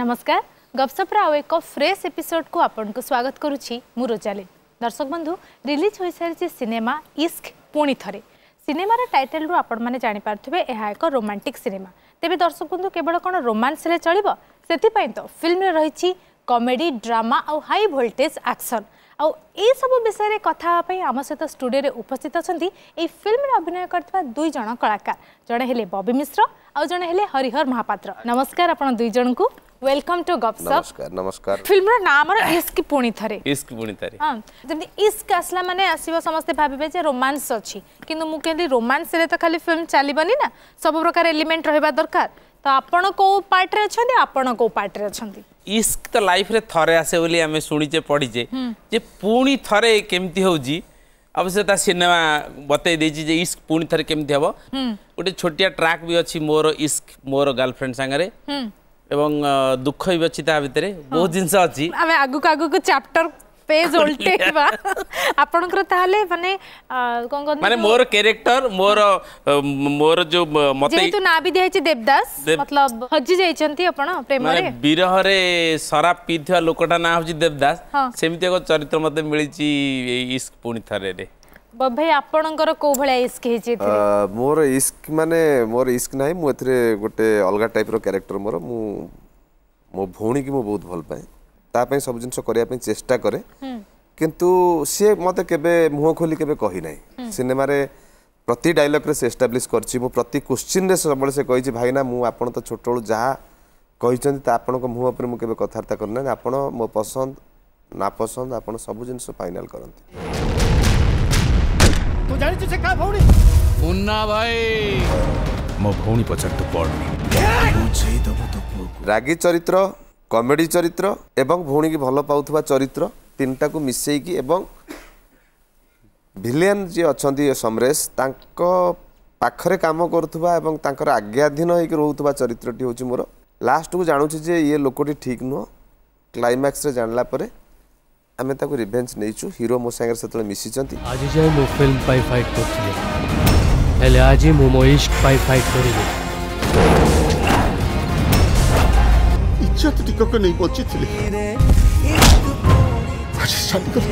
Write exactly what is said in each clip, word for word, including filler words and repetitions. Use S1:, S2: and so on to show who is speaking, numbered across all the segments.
S1: नमस्कार गपसप्रा आउ एक फ्रेश एपिसोड को आपन को स्वागत करुछि मु रोजाली। दर्शक बंधु रिलीज हो सारी सिनेमा इश्क पुणी थरे सिनेमार टाइटल रु आपण माने जानि पारथिबे एहा एक रोमांटिक सिनेमा। तेबे दर्शक बंधु केवल कोन रोमांस ले चलिबो सेति पई तो फिल्म रे रहिछि कॉमेडी ड्रामा और हाई वोल्टेज एक्शन आउ ए सब विषय रे कथा पई आम सहित स्टूडियो रे उपस्थित अछंती ए फिल्म रे अभिनय करथबा दुई जण कलाकार जणे हेले बॉबी मिश्र और जणे हेले हरिहर महापात्र। नमस्कार आपण दुई जण को वेलकम टू गाप साप।
S2: नमस्कार नमस्कार।
S1: फिल्म रो नाम रो इश्क पुणी थरे
S2: इश्क पुणी थरे
S1: हां जति इश्क आसला माने आसीबो समस्त भाबिबे जे रोमांस अछि किंतु मु कहली रोमांस रे तो खाली फिल्म चलीबनी ना सब प्रकार एलिमेंट रहबा दरकार। तो आपण को पार्ट रे अछंती आपण को पार्ट रे अछंती
S3: इश्क तो लाइफ रे थरे आसे बोली आमे सुनिचे पढिचे जे पुणी थरे केमती होजी अवश्य सिनेमा बतई देछि जे इश्क पुणी थरे केमती हबो। गोटे छोटिया ट्रैक भी अछि मोर इश्क मोर गर्लफ्रेंड संगरे एवं दुख भी अच्छी ता भितर बहुत जिनस अच्छी
S1: आमे आगु को आगु को चैप्टर पेज उल्टेबा आपनकर ताले माने कोन कोन
S3: माने मोर कैरेक्टर मोर मोर जो मते
S1: जेतु ना भी देछि देवदास मतलब हजी जाइछंती आपण प्रेम रे
S3: माने विरह रे शराब पीथवा लोकटा ना होछि देवदास सेमिति एक चरित्र मते मिलिछि इश्क पुणी थरे रे।
S1: भाई आपणकर को भले इश्क हेछि
S2: मोर इश्क माने मोर इश्क नाही मु एथरे गोटे अलगा टाइप रो कैरेक्टर मोर मु मो भौणी की मु बहुत भल पाए ता पे सब जिंस करिया पे चेष्टा करे किंतु से मते केबे मुह खोली केबे कहि नाही सिनेमा रे प्रति डायलॉग रे से एस्टैब्लिश करछि मु प्रति क्वेश्चन रे सबले से कहि भाई ना मु आपण तो छोटोळु जहा कहिचंती ता आपण को मुह पर मु केबे कथार्ता करना आपण मो पसंद ना पसंद आपण सब जिंस फाइनल करंती।
S4: तू जानि छ का भौणी मुन्ना भाई मो भौणी पछट पड़नी बुझे दबो तो
S2: रागी चरित्र कॉमेडी चरित्र एवं भौणी की भल पाउथबा चरित्र तीनटा को मिसई की एवं विलेन जे अछंती समरेश तांको पाखरे काम करथबा एवं तांकर आज्ञाधीन होई के रहउथबा चरित्रटी होची मोर लास्ट को जानू छी जे ये लोकटी ठीक नो क्लाइमैक्स रे जानला परे आमे ताको रिवेंज नेइछु हीरो मो संगे सेतले मिसी चंती
S5: आज जे मो फिल्म पाई फाइट करथिले हेले आज मो मो इश्क पाई फाइट करिले
S4: इज्जत टिकक नहीं बची थिले आज चल कर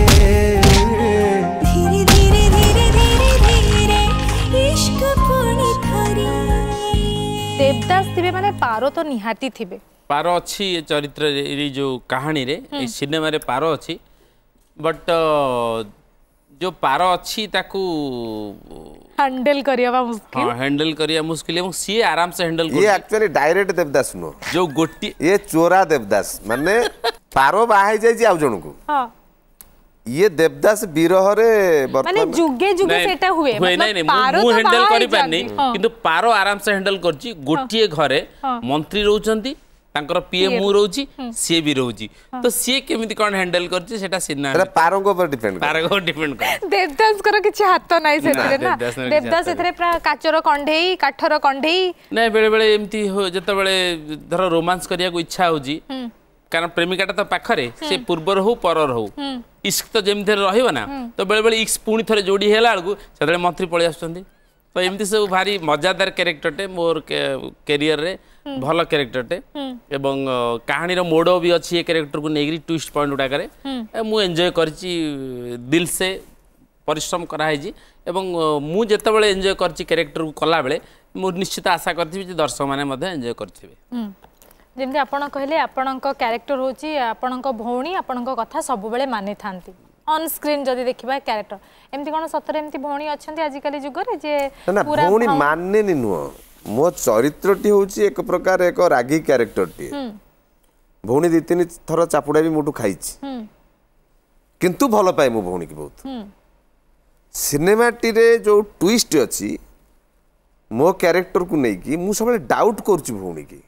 S6: धीरे धीरे धीरे धीरे धीरे इश्क पुणी थरे
S1: देवदास थिबे माने पारो तो निहाती थिबे
S3: पारो अच्छी चरित्र रे जो कहानी रे ए सिनेमा रे पारो अच्छी बट जो पारो अच्छी ताकू
S1: हैंडल करिया मुश्किल
S3: हां हैंडल करिया मुश्किल एवं सी आराम से हैंडल
S2: ये एक्चुअली डायरेक्ट देवदास नो
S3: जो गोटी
S2: ये चोरा देवदास माने पारो बाहाई जाई जी आउ जणु को हां ये देवदास विरह रे
S1: माने जुगे जुगे सेटा हुए
S3: मतलब पारो मु हैंडल करि पानी किंतु पारो आराम से हैंडल करची गोटिए घरे मंत्री रहउचंती तांकर पीएम मु रहउची सी भी रहउची तो सी केमिति कोन हैंडल करची सेटा सिना
S2: अरे पारो को पर डिपेंड
S3: पारो को डिपेंड कर
S1: देवदास कर किछ हाथ नाही सेतरे ना देवदास एथरे प्रा काचर कंढेई काठर कंढेई
S3: नै बेले बेले एमती हो जते बेले धर रोमांस करिया को इच्छा होजी कारण प्रेमिकाटा तो पाखरे से पूर्वर हो परर हो इश्क तो जेमथे रहइबो ना तो बेले बेले इश्क पुणी थरे जोडी हेला अलगु सेतले मंत्री पळि आछथंती तो एमती सब भारी मजादार कैरेक्टर टे मोर कैरियर रे भल कैरेक्टर टे एवं कहानी रो मोडो भी अच्छी ये कैरेक्टर को नेगरी ट्विस्ट पॉइंट उठा करे मु एंजॉय करची दिल से परिश्रम करा है जी एवं मु जते बेले एंजॉय करची कैरेक्टर को कला बेले मु निश्चित आशा करथि जे दर्शक माने मध्ये एंजॉय करथिबे।
S1: जेमति आपण कहले आपणक कैरेक्टर होची आपणक भौणी आपणक कथा सब बेले मानि थांती ऑन स्क्रीन जदी देखिबा कैरेक्टर एमती कोन सतरे एमती भौणी अछंती आज काली जुग रे जे
S2: पूरा भौणी मानने नि नुओ मो चरित्रटी होची एक प्रकार एक रागी कैरेक्टर टी भौणी दी तीन थर चापुडा भी मुटु खाइछि किंतु भलो पाए मो भौणी की बहुत सिनेमा टी रे जो ट्विस्ट अछि मो कैरेक्टर को नै की मु सबले डाउट करछि भौणी की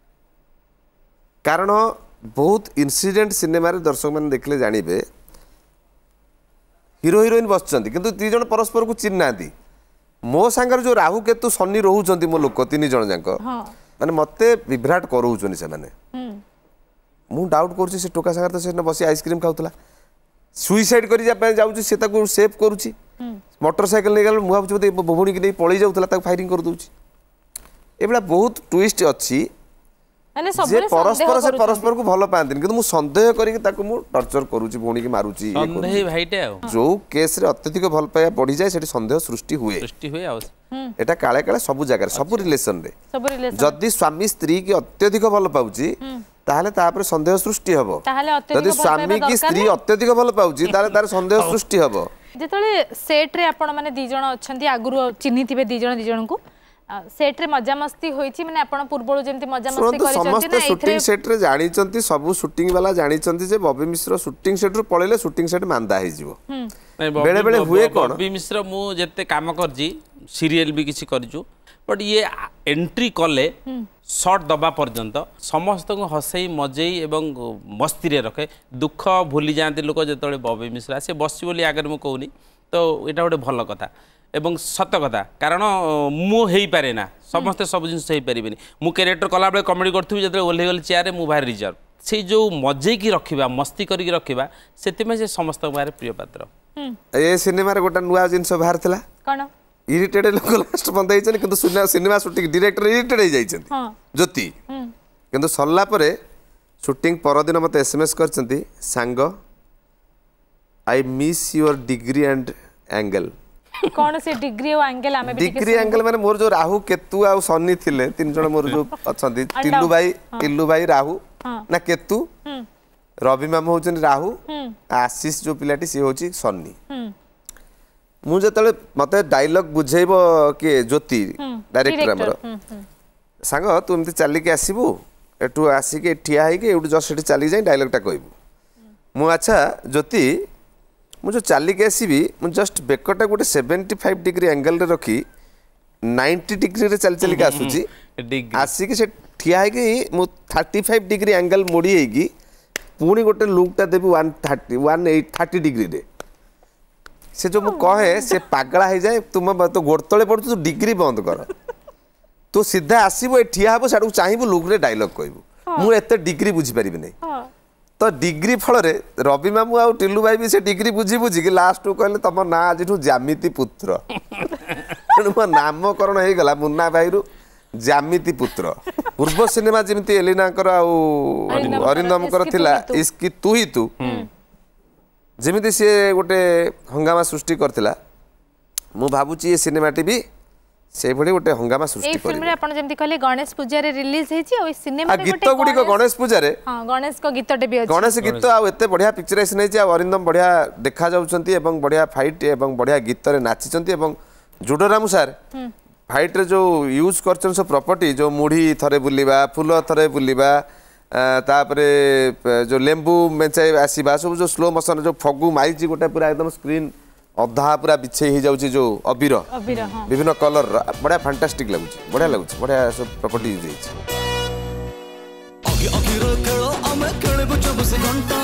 S2: कारण बहुत इंसिडेंट सिनेमा रे दर्शक मन देखले जानिबे हीरो हीरोइन बसचंती किंतु ती जण परस्पर को चिन्ह नांती मो सांगर जो राहु केतु सन्नी रहउचंती मो लोक तीन जण जांक माने मते विभ्राट करउचनी से माने मु डाउट करछि से टोका सांगर त से बसी आइसक्रीम खाउतला सुइसाइड करि जा पे जाउछि से ताको सेव करूछि मोटरसाइकिल नै गल मु भाबुछि भौणी की नै पळी जाउतला ताको फायरिंग कर दउछि एबला बहुत ट्विस्ट अछि
S1: माने
S2: जे
S1: सबरे
S2: परस्पर से परस्पर को भल पाती किंतु मु संदेह करी ताको मु टॉर्चर करूची भौणी की मारूची
S3: संदेह भाईटे आ
S2: जो केस रे अत्यधिक भल पाया बढ़ी जाए सेठी संदेह सृष्टि हुए
S3: सृष्टि हुए आ
S2: एटा काले काले सब जगह सब रिलेशन रे
S1: सब रिलेशन
S2: जदि स्वामी स्त्री की अत्यधिक भल पाउची ताहले तापर संदेह सृष्टि हबो
S1: ताहले अत्यधिक
S2: जदि स्वामी की स्त्री अत्यधिक भल पाउची ताहले तार संदेह सृष्टि हबो
S1: जेतले सेट रे आपण माने दी जण अछंती आगुरु चिन्ही थिबे दी जण दी जण को सेट रे मजा मस्ती होईची माने आपण पूर्वळु जेमती मजा मस्ती करि चंती
S2: समस्त शूटिंग सेट रे जानि चंती सब शूटिंग वाला जानि चंती जे बॉबी मिश्र शूटिंग सेट रो पळेले शूटिंग सेट मांदा हे जीवो बेले बेले हुए कोन
S3: बॉबी मिश्र मु जत्ते काम करजी सीरियल भी किछि करजु बट ये एंट्री कले शॉट दबा पर्यंत समस्त को हसई मजेई एवं मस्ती रे रखे दुख भूली जाती लोक जेतले बॉबी मिश्रा से बसी बोली आगर मु कहूनी तो एटा गोटे भल कथा एवं सत कथा कारण मु हेई पारे ना समस्ते सब जिन हेई परिबेनी मु कैरेक्टर कला बेले कॉमेडी करथि जेतले ओल्हे गल चेयर रे मु बाहर रिजर्व से जो मजे की रखिबा मस्ती करी रखिबा सेति में से समस्त बारे प्रिय पात्र
S2: ए सिनेमा रे गोटा नुवा जिंस बाहर थिला
S1: कोन
S2: इरिटेड लोक लास्ट बंद होइछन किंतु सिनेमा शूटिंग डायरेक्टर इरिटेड हो जाइछन ज्योति किंतु सरला परे शूटिंग पर दिन मते एसएमएस करचंती सांग I miss your degree and angle
S1: कौन से डिग्री और एंगल आमे भी
S2: डिग्री एंगल माने मोर जो राहु केतु आ सन्नी थिले तीन जण मोर जो अछंती टिल्लू भाई टिल्लू भाई राहु ना केतु रवि मामू होचन राहु आशीष जो पिलाटी सी होची सन्नी मु जतले मते डायलॉग बुझेइबो के ज्योति डायरेक्टर हमर सांग तू एमती चली के आसीबू एटू आसी के ठिया है के एटू जस्ट सेठी चली जाई डायलॉग टा कहबू मु अच्छा ज्योति मु जो चली के आसीबी मु जस्ट बेकटा गोटे सेवेंटी फाइव डिग्री एंगल रे रखी नाइंटी डिग्री रे चल चली के आसुची आसी के से ठिया है कि मु थर्टी फाइव डिग्री एंगल मोड़ी हेगी पुणी गोटे लुक टा देबी one thirty one eight thirty degree रे से जो मु कहे से पागला हो जाए तुम तो गोड़ तले पड़ू तू डिग्री बंद कर तू सीधा आसबू ए ठिया हबो साडू चाहबू लुक रे डायलॉग कहबू मु एते डिग्री बुझी परिबि नै तो डिग्री फल रे रवि मामू आ टिल्लू भाई भी से डिग्री बुझी बुझी कि लास्ट को कहले तुम ना आज जामिति पुत्र मो नामकरण हो गला मुन्ना भाई रु जामिति पुत्र पूर्व सिनेमा जमी एलिना अरिंदम थिला इश्क तू ही तू जमी सी गोटे हंगामा सृष्टि करथिला मु भाबुची ये सिनेमाटी भी से भली गोटे हंगामा सृष्टि
S1: ए फिल्म रे आपण जेमति कहले गणेश पूजा रे रिलीज हेची ओ सिनेमा रे
S2: गीत गुडी को गणेश पूजा रे
S1: हां गणेश को गीतटे भी अछि
S2: गणेश गीत आ एते बढ़िया पिक्चराइज नै छी आ अरिंदम बढ़िया देखा जाउछंती एवं बढ़िया फाइट एवं बढ़िया गीत रे नाचिचंती एवं जुडोरामु सर फाइट रे जो यूज करछन सब प्रॉपर्टी जो मुढ़ी थरे बुलिबा फूल थरे बुलिबा तापरे जो लेंबू मेंचाई आसीबा सब जो स्लो मोशन जो फगु माइची गोटे पूरा एकदम स्क्रीन अधा पूरा बिछे ही जाउची जो अबीर
S1: अबीर हां
S2: विभिन्न कलर बढ़िया फैंटास्टिक लागुची बढ़िया लागुची बढ़िया सब प्रॉपर्टी यूज हेची
S7: अगी अगी रो खेलो आमे खेलबो चौबीस घंटा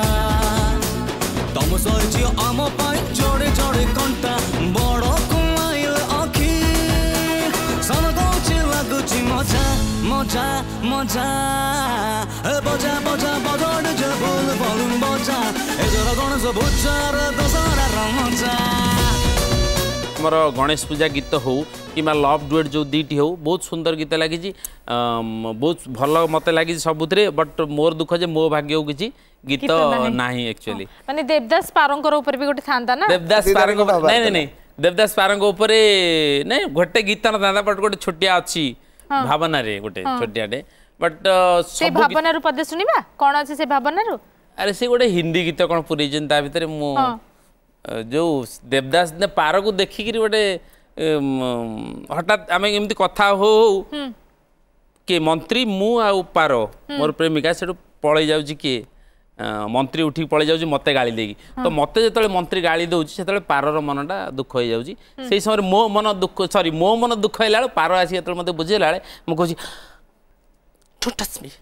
S7: तम सरजी आम पाई जोड़े जोड़े घंटा बड़ो कुमाइल आखी सनगोची लागुची मजा मजा मजा ए बजा बजा बजड़ जे बोल बोल बजा ए जरा गणेश बुचार दसरा रमजा
S3: हमर गणेश पूजा गीत हो कि लव डुएट जो दीटी हो बहुत सुंदर गीत लगी बहुत भल मत लगी सबुत बट मोर दुख जे मो भाग्य हो किसी गीत नाही एक्चुअली
S1: माने देवदास पारंकर ऊपर भी गोटे थांता ना
S3: देवदास पारंकर नहीं नहीं नहीं देवदास पारंकर ऊपर नहीं गोटे गीत न था बट गोटे छोटिया अच्छी भावना रे गोटे छोटियाटे बट
S1: से भावना रू पदे सुनिबा कोन अछि से भावना रू
S3: अरे से गोटे हिंदी गीत कोन पुरै जन ता भीतर मो जो देवदास ने पार को देखि कि गोटे हठात आमे एमती कथा हो के मंत्री मु आ पार मोर प्रेमिका सेटू पळै जाउची के मंत्री उठी पळै जाउची मते गाली देगी तो मते जेतले मंत्री गाली दउची सेतले पारर मनटा दुख होई जाउची सेही समय मो मन दुख सॉरी मो मन दुख हैला पार आसी जेतले मते बुझेला मु कहूची Don't touch me.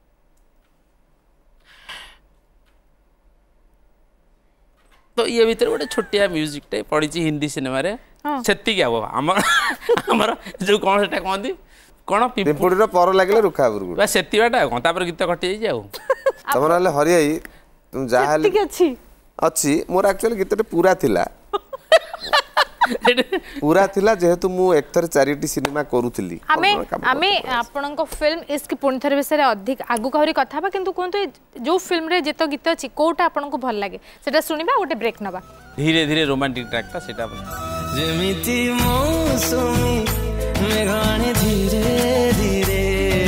S3: तो ये भीतर गोटे छोटिया म्यूजिक टे पड़ी हिंदी सिनेमा रे सेति क्या वो हमर हमर जो कोन सेटा कहंदी कोन
S2: पिंपुडी रो पर लागले रुखा बुरगु
S3: बा सेति बाटा कोन तापर गीत कटि जाई जाऊ
S2: तमरा ले हरियाई तुम जा हाल
S1: सेति अछि
S2: अछि मोर एक्चुअली गीतटे पूरा थिला पूरा थिला जेहेतु मु एक थर चारिटी सिनेमा करूथली
S1: आमे आमे आपनक फिल्म इश्क पुणी थरे विषय अधिक आगु कहरी कथा बा किंतु कोन जो फिल्म रे जेतो गीत अछि कोटा आपनको भल लागे सेटा सुनिबा गोटे ब्रेक नबा
S3: धीरे धीरे रोमांटिक ट्रैक ता सेटा
S7: जेमिति मौसमी मेघाने धीरे धीरे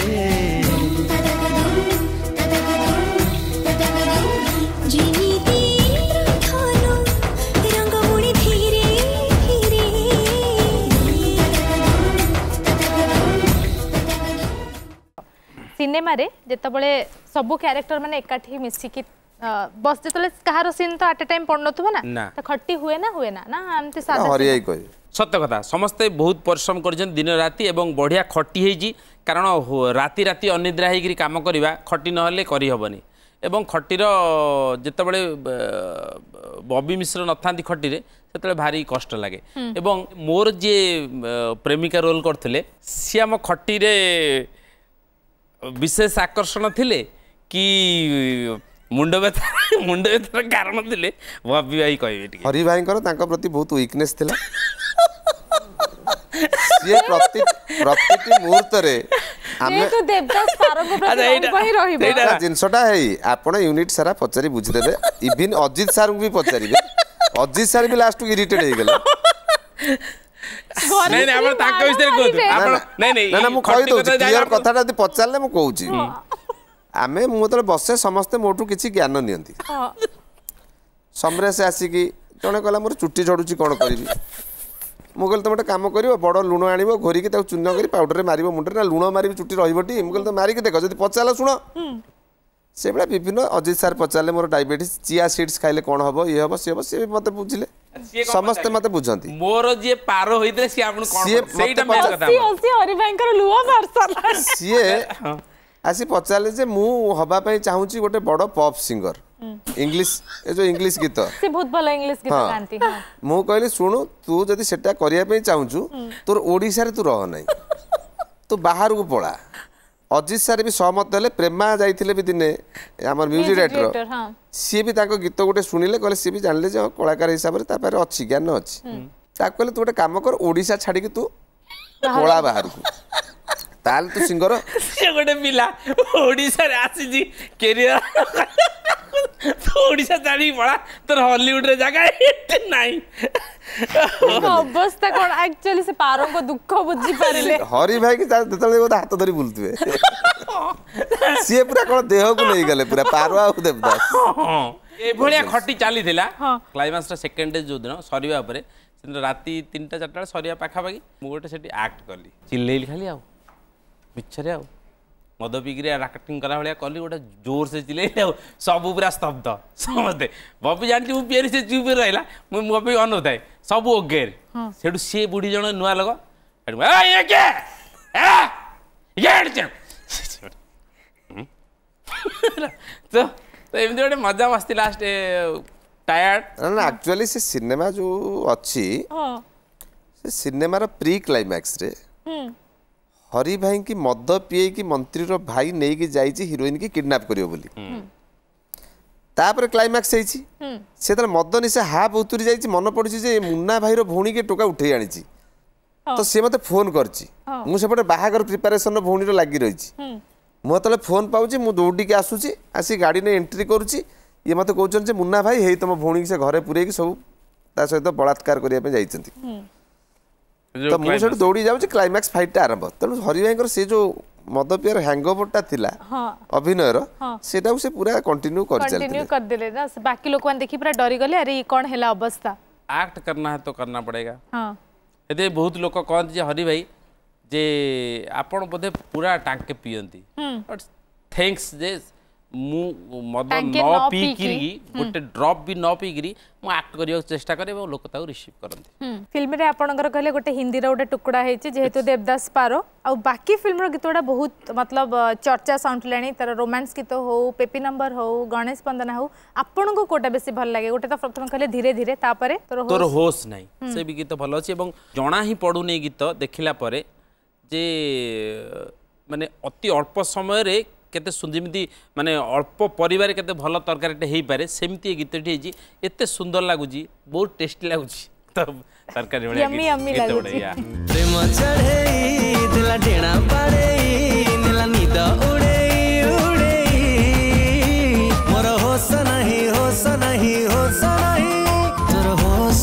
S1: सिनेमा रे जेतबळे सब कैरेक्टर माने एकाठी मिसिकी बस जेतले कहारो सीन तो एट टाइम पड़नथबो ना त खट्टी हुए ना हुए ना ना हमते सादा
S2: हरियाई कहि
S3: सत्य कथा समस्ते बहुत परिश्रम करछन दिन राति एवं बढ़िया खट्टी हेजी कारण राति राति अनिद्रा हेगिरी काम करबा खट्टी न हले करि हबनी एवं खट्टीर जेतबळे बॉबी मिश्र नथांती खट्टी रे सेतबळे भारी कष्ट लागे एवं मोर जे प्रेमिका रोल करथले सियाम खट्टी रे विशेष आकर्षण थिले कि मुंड व्यथा मुंड व्यथार कारण थिले बॉबी भाई कहबे
S2: हरि भाई तांका प्रति बहुत वीकनेस थिला ये प्रति प्रति मुहूर्त रे
S1: आमे तो देवदास पारो को प्रति कहि रहिबो
S2: जिनसटा है आपण यूनिट सारा पचारी बुझी देबे इवन अजित सर को भी पचारिबे अजित सर भी लास्ट इरिटेट हे गेला
S3: नहीं नहीं आपण ताको विषय कहू आपण नहीं नहीं
S2: ना मु कहि दउ क्लियर कथाटा यदि पचारले मु कहूची आमे मु तले बसे समस्त मोटू किछि ज्ञान नियंती समरे से आसी कि जणे कहला मोर चुट्टी झडुची कोन करबी मु कहल त मटे काम करिवो बड़ लुण आनिवो घोरी कि त चूर्ण करी पाउडर रे मारिवो मुंडरे ना लुण मारिबी चुट्टी रहिबोटी मु कहल त मारी कि देखो जदि पचाला सुनो से बड़ा विभिन्न अजित सर पचारले मोर डायबिटीज चिया सीड्स खाइले कोन हबो ये हबो से हबो से मते बुझिले समस्त मते बुझंती
S3: मोर जे पारो होइतले से आपन कोन सेटा मेन कथा
S1: सी ओसी हरि भयंकर लुआ मारसला
S2: सीए आसी पचारले जे मु हबा पई चाहूची गोटे बड़ पॉप सिंगर इंग्लिश ए जो इंग्लिश गीत
S1: से बहुत भलो इंग्लिश गीत गांती हां
S2: मु कहली सुनु तू जदी सेटा करिया पई चाहूचू तोर ओडिसा रे तू रह नाही तू बाहर को पळा अजित सर भी सहमत हेले प्रेमा जाइथिले भी दिने हमर म्यूजिक डायरेक्टर हां सी भी ताको गीत गोटे सुनिले कहले सी भी जानले जे कलाकार हिसाब रे तापर अछि ज्ञान अछि ता कहले तू गोटे काम कर ओडिसा छाडी के तू पळा बाहर को ताल तू सिंगर
S3: से गोटे पिला ओडिसा रे आसी जी कैरियर तो ओडिसा जानी पड़ा तो हॉलीवुड रे जगह एते नाही
S1: अवस्था कोन एक्चुअली से पारो को दुख बुझी पारिले
S2: हरि भाई के ततले वो हाथ धरी बुलतवे सीए पूरा कोन देह को नहीं गले पूरा पारो आ देवदास
S3: ए भलिया खट्टी चाली थिला क्लाइमाक्स रा सेकंड डे जो दिन सरीवा परे राति तीनटा चारटा सरीवा पाखा पाखी मु गोटे सेठी एक्ट करली चिल्लेली खाली आ मिछरे आ मद पिग्री राकेटिंग करा भाया कली गोटे जोर से चिल्ले सब पूरा स्तब्ध समझते बबी जानती मु पियरी से चुप रहा मुझे बबी अनु थाए सब ओगेर सेठू सी बुढ़ी जन नुआ लोक तो तो एमती गोटे मजा मस्ती लास्ट टायर्ड
S2: ना एक्चुअली से सिनेमा जो अच्छी से सिनेमार प्री क्लाइमैक्स रे हरि भाई की मद पिए की मंत्री रो भाई नहीं की जाइए हिरोइन की किडनैप करियो बोली तापर क्लाइमैक्स होइछि से तर मद निशा हाफ उतरी जाइछि मन पड़छि जे मुन्ना भाई रो भौणी के टोका उठै आनिछि तो से मते फोन करछि मु सेपटे बाहागर प्रिपरेशन रो भौणी रो लागि रहिछि मु तले फोन पाउछि मु दौड़ी के आसुछि आसी गाड़ी ने एंट्री करूछि ये मते कहउछन जे मुन्ना भाई हेई तम भौणी से घरे पुरे की सब ता सहित बलात्कार करिया पे जाइछंती तो मुझे दौड़ी जाऊँ क्लाइमैक्स फाइट आरंभ तेणु हरि भाई से जो मद पियर हैंगओवरटा थिला अभिनय रो सेटा से पूरा कंटिन्यू कर चलते
S1: कंटिन्यू कर देले ना बाकी लोग देखि पूरा डरी गले अरे कौन हैला अवस्था
S3: एक्ट करना है तो करना पड़ेगा हां एते बहुत लोग कहत जे हरि भाई जे आपण बोधे पूरा टांके पियंती बट थैंक्स जे मु मद न पी किरी गोटे ड्रॉप भी न पी किरी मु एक्ट करियो चेष्टा करे और लोक ताऊ रिसीव करंती
S1: फिल्म रे आपनकर कहले गोटे हिंदी रो गोटे टुकड़ा हेछि जेहेतु देवदास पारो आ बाकी फिल्म रो गीतोडा बहुत मतलब चर्चा साउंड लेनी तर रोमांस गीत हो पेपी नंबर हो गणेश वंदना हो आपन को कोटा बेसी भल लागे गोटे तो प्रथम कहले धीरे धीरे तापरे
S3: तोर होश नाही से भी गीत भल अछि एवं जणा ही पडु नै गीत देखिला परे जे माने अति अल्प समय रे केते सुंदरमिति माने अल्प परिवार केते भल तरकारीटे हेई पारे सेमती गीतटी हेजी एते सुंदर लागुजी बहुत टेस्टी लागुजी तो तरकारी भलिया
S1: यम्मी यम्मी लाଗୁଛି
S7: प्रेम चढ़ेई दिला डेणा पाड़ेई नीला नीद उड़ेई उड़ेई मोर होश नहीं होश नहीं होश नहीं तोर होश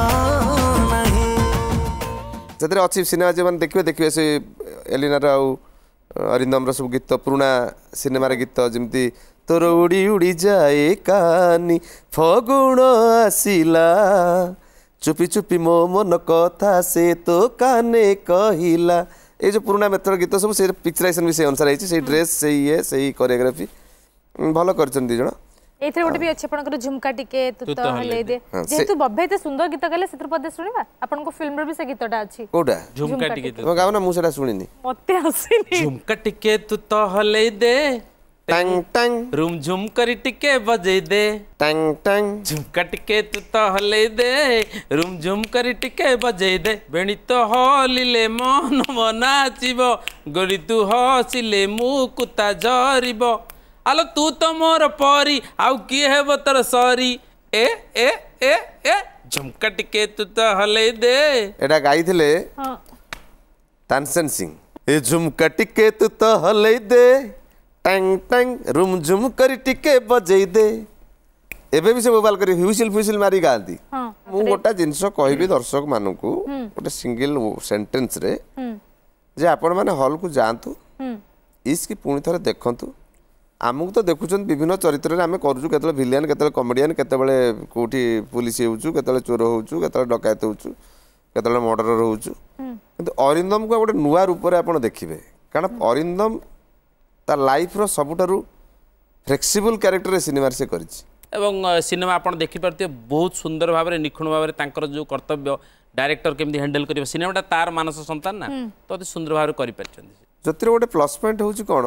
S7: नहीं
S2: जदरे अच्छी सिनेमा जे माने देखिबे देखिबे से एलिनार आउ अरिंदम सब गीत पुराना सिनेमार गीत जमती तोर उड़ी उड़ी जाए कानी फगुण आसिला चुपी चुपी मो मन कथा से तो काने कहिला ये जो पुराना मेथड गीत सब से पिक्चराइजेशन भी से अनुसार है से ड्रेस से ये से कोरियोग्राफी भलो करछन दी जण
S1: एथरे गोटे भी अच्छे आपनकर झुमका टिके तू तो हले दे जेतु बब्बे ते सुंदर गीत गले सेतर पदे सुनिबा आपनको फिल्म रे भी से गीतटा अछि
S2: कोडा
S3: झुमका टिके
S2: तो गाव ना मु सेटा सुनिनी
S1: मते हसीनी
S3: झुमका टिके तू तो हले दे
S2: टंग टंग
S3: रूम झुम करी टिके बजे दे
S2: टंग टंग
S3: झुमका टिके तू तो हले दे रूम झुम करी टिके बजे दे बेणी तो हलिले मन नाचिबो गोरी तू हसिले मुकुता जरिबो आलो तू तो मोर परी आउ किए हेबो तोर सरी ए ए ए ए झुमका टिके तू तो हले दे
S2: एटा गाइथिले
S1: हां
S2: तानसेन सिंह ए झुमका टिके तू तो हले दे टंग टंग रूम झुम करी टिके बजेई दे एबे भी से मोबाइल करी ह्यूसिल फ्यूसिल मारी गांती
S1: हां
S2: मु गोटा जिंस कहबी दर्शक मानकू गोटे सिंगल सेंटेंस रे जे आपण माने हॉल को जांतु इसकी पुणी थरे देखंतु आमको तो देखुछन विभिन्न चरित्र रे आमे करजु केतले विलियन केतले कॉमेडियन केतबेले कोठी पुलिस होउछु केतले चोर होउछु केतले डकैत होउछु केतले मर्डरर होउछु किंतु अरिंदम को गोटे नुआ रूप रे आपण देखिबे कारण अरिंदम तार लाइफ रो सबुठारु फ्लेक्सिबल कैरेक्टर सिनेमा से करिछि
S3: एवं सिनेमा आपण देखि परते बहुत सुंदर भाव रे निखुण भाव रे तांकर जो कर्तव्य डायरेक्टर केमदी हैंडल करियो सिनेमाटा तार मानस संतान ना तो अति सुंदर भाव रे करि परछन
S2: जतिर गोटे प्लस पॉइंट होउछि कोन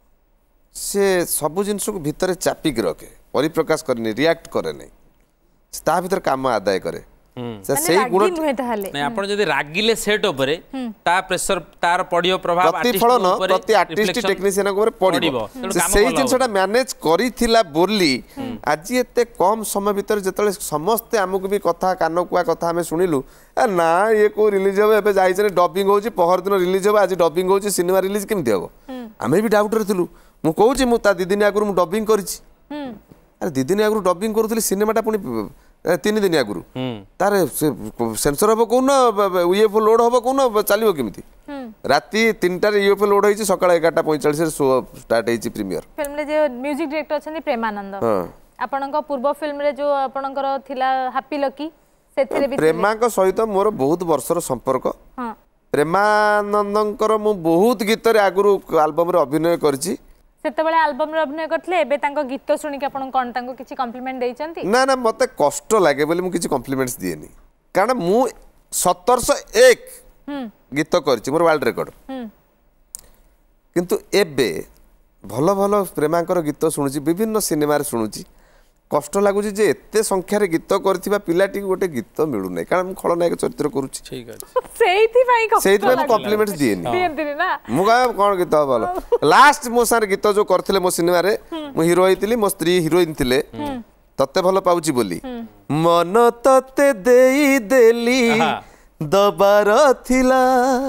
S2: से सबु जिनस को भीतर चापिक रखे परिप्रकाश करनी रिएक्ट करे नहीं ता भीतर काम आदाय करे से सेही गुण
S3: नहीं आपण जदी रागिले सेट ऊपर ता प्रेशर तार पडियो प्रभाव
S2: प्रतिफलन प्रति आर्टिस्ट टेक्नीशियन ऊपर पडिबो सेही जिनसटा मैनेज करिथिला बोली आज एते कम समय भीतर जतले समस्त हमकु भी कथा कान कुआ कथा हमें सुनिलु ना ये को रिलीज हो एबे जाई छने डबिंग होची पहर दिन रिलीज हो आज डबिंग होची सिनेमा रिलीज केमति हो हमें भी डाउट रहथिलु मु कहूची मु ता दिदिन आगुर मु डबिंग करिछि अरे दिदिन आगुर डबिंग करूथली सिनेमाटा पुनी तीन दिन आगुर तार सेंसर हम कौन यूएफओ लोड हम कौन चलो केमी राति तीन टार यूएफओ लोड होती सकाल एगारटा पैंतालीस शो स्टार्ट होती प्रीमियर
S1: फिल्म रे जो म्यूजिक डायरेक्टर अच्छा प्रेमानंद आपनक पूर्व फिल्म रे जो आपनकर थिला हैप्पी लकी सेथिरे भी
S2: प्रेमा को सहित मोर बहुत वर्षर संपर्क प्रेमानंदंकर मु बहुत गीत रे आगुर एल्बम रे अभिनय करछि
S1: सेतबेले एल्बम रे अभिनय करथले एबे तांको गीत सुनि के आपन कोन तांको किछि कॉम्प्लीमेंट दैचंती
S2: ना ना मते कष्ट लागे बोली मु किछि कॉम्प्लीमेंट्स दिएनी कारण मु सत्रह सौ एक गीत करछि मोर वर्ल्ड रिकॉर्ड किंतु एबे भलो भलो प्रेमांकर गीत सुनुछि विभिन्न सिनेमा रे सुनुछि कष्ट लागुछि जे एते संख्या रे गीत करथिबा पिलाटी गोटे गीत मिलु नै कारण मु खलनायक चरित्र करूछि
S3: ठीक अछि
S1: सेहिथि भाई कष्ट
S2: सेहिथि भाई कॉम्प्लीमेंट्स दिएनी
S1: दिएनी ना
S2: मु का कोन गीत भलो लास्ट मो सार गीत जो करथिले मो सिनेमा रे मु हीरो होइतिली मो स्त्री हीरोइन थिले तते भलो पाउची बोली मन तते देई देली दबार थिला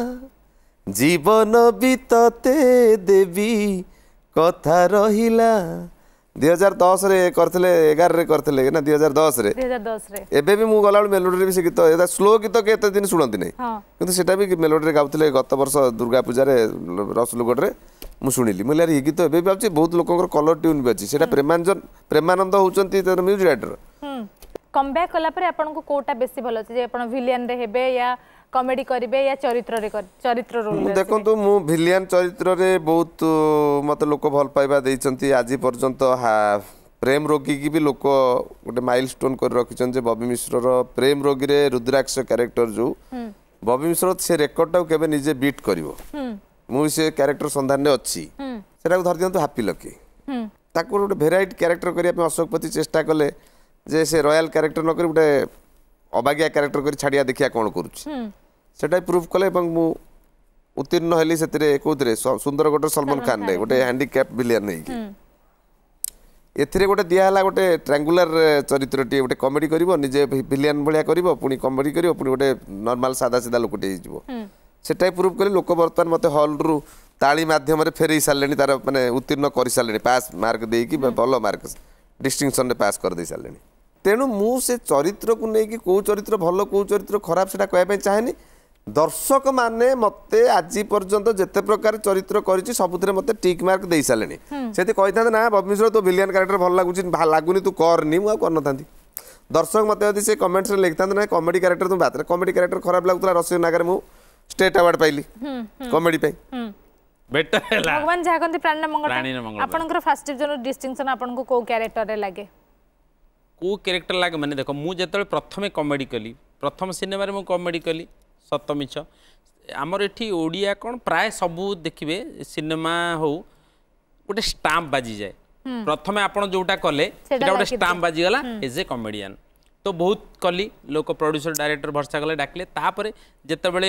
S2: जीवन भी तते देवी कथा रहिला दुई हजार दस रे करथिले ग्यारह रे करथिले ना दुई हजार दस रे
S1: दुई हजार दस रे
S2: एबे भी मु गला मेलोडी रे भी से गीत एदा स्लो गीत के एते दिन सुनंती नै किंतु सेटा भी मेलोडी रे गाउथिले गत वर्ष दुर्गा पूजा रे रसलगढ़ रे मु सुनिली मुले यार ये गीत एबे भी आछि बहुत लोकंकर कलर ट्यून भी अछि सेटा प्रेमानंद प्रेमानंद होचंती तर म्यूजिक डायरेक्टर
S1: कमबैक कला पर आपन को कोटा बेसी भलो अछि जे आपन विलियन रे हेबे या कॉमेडी करिवे या चरित्र रे चरित्र रोल रे
S2: देखो तो मु विलियन चरित्र रे बहुत मत लोक भल पाइबा देइचंती आज पर्यंत प्रेम रोगी की भी लोक गोटे माइलस्टोन कर रखिछन जे बॉबी मिश्र रो प्रेम रोगी रे रुद्राक्ष कैरेक्टर जो बॉबी मिश्र से रेकॉर्ड टा केबे निजे बीट करिवो मु से कैरेक्टर संधान रे अछि सेटा को धर दियंतु हैप्पी लकी ताको गोटे वेराइटी कैरेक्टर करिया पे अशोकपति चेष्टा कले जे से रॉयल कैरेक्टर न करी गोटे अबागिया कैरेक्टर करी छाड़िया देखिया कोन करूछ सेटा प्रूफ कले ଏବଂ मु उत्तीर्ण हेली सेतरे कोतरे सुंदर गोटे सलमान खान रे गोटे हैंडीकैप विलियन नै कि एथिरे गोटे दिहला गोटे ट्रायंगुलर चरित्रटी गोटे कमेडी करिवो निजे विलियन भलिया करिवो पुनी कमेडी करिवो पुनी गोटे नॉर्मल सादा सीधा लोकटे हिजबो सेटाई प्रूव कले लोक बर्तमान मते हॉल रु ताली माध्यम रे फेरै सारलेनी तार माने उत्तीर्ण करि सारलेनी पास मार्क देई कि भलो मार्क डिस्टिंक्शन रे पास कर दे सारलेनी तेणु मु से चरित्र को नहीं कि कौ चरित्र भलो कौ चरित्र खराब सेटा कहया पे चाहेनी दर्शक माने मते आज पर्यंत जिते प्रकार चरित्र करिछि सबुथरे मते टिक मार्क देई सारलेनी सेति कहिथा ना बबी मिश्र तो विलियन कैरेक्टर भल लागुछि लागुनी तू करनी मु आ करनथांती दर्शक मते यदि से कमेंट्स रे लिखता ना कॉमेडी कैरेक्टर तू बात रे कॉमेडी कैरेक्टर खराब लागुतला रसिक नागर मु स्टेट अवार्ड पाइली कॉमेडी पे
S3: बेटर हैला
S1: भगवान जागंती प्राणी मंगल आपनकर फर्स्ट डिवीजन डिस्टिंक्शन आपनको को कैरेक्टर रे लागे
S3: को कैरेक्टर लागे माने देखो मु जेतले प्रथमे कॉमेडी कली प्रथम सिनेमा रे मु कॉमेडी कली सतमिछ आमर एठी ओडिया कोन प्राय सबू देखिबे सिनेमा हो गोटे स्टाम्प बाजी जाए प्रथमे आपण जोटा कले सेटा गोटे स्टाम्प बाजी गला एज ए कॉमेडियन तो बहुत कली लोक प्रोड्यूसर डायरेक्टर भरसा कले डाकले तापरे जेते बेले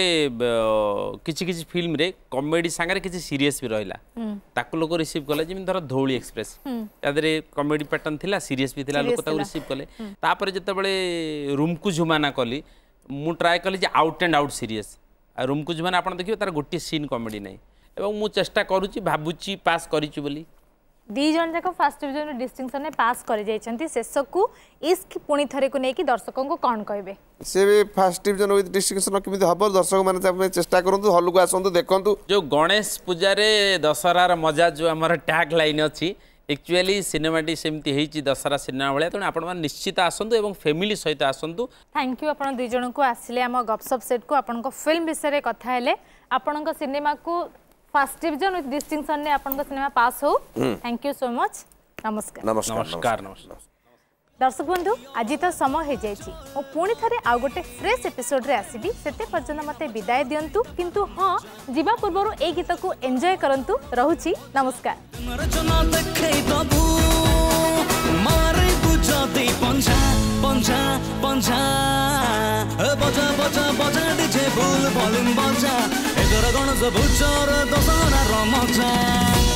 S3: किछि किछि फिल्म रे कॉमेडी संगे किछि सीरियस भी रहला ताकु लोक रिसीव कले जिम धर धौली एक्सप्रेस तादरे कॉमेडी पैटर्न थिला सीरियस भी थिला लोक ताकु रिसीव कले तापरे जेते बेले रूम को झुमाना कली मु ट्राए कली जे आउट एंड आउट सीरियस आ रूम को झुमाना आपण देखियो तार गोटी सीन कॉमेडी नै एवं मु चेष्टा करूची भाबुची पास करिची बोली
S1: दी जन जाक फर्स्ट डिवीजन डिस्टिंक्शन ने पास कर जाइछंती शेष को इश्क पुणी थरे को नेकी दर्शकों को कोन कहबे
S2: से फर्स्ट डिवीजन विथ डिस्टिंक्शन किमिति हबो दर्शक माने तापे चेष्टा करंतु हल्लू को आसंतु देखंतु
S3: जो गणेश पूजा रे दशहरा र मजा जो हमर टैग लाइन अछि एक्चुअली सिनेमाटी सेमती हेची दशहरा सिनेमा भले तो आपण मान निश्चित आसंतु एवं फैमिली सहित आसंतु
S1: थैंक यू आपण दुई जन को आसिले हम गपसप सेट को आपण को फिल्म विषय रे कथा हेले आपण को सिनेमा को फर्स्ट डिवीजन विथ डिस्टिंक्शन ने आपण को सिनेमा पास हो थैंक यू सो मच नमस्कार
S2: नमस्कार
S3: नमस्कार नमस्कार
S1: दर्शक बंधु आज तो समय हो जाइए मो पुणी थे आउ गोटे फ्रेश एपिसोड रे आसीबी सेते पर्यंत मते विदाय दियंतु किंतु हाँ जीवा पूर्व ए गीत को एंजॉय करंतु रहुची नमस्कार
S7: बजा बजा बजा डीजे बोल वॉल्यूम बजा एगर गणेश भूचर दशहरा रमजा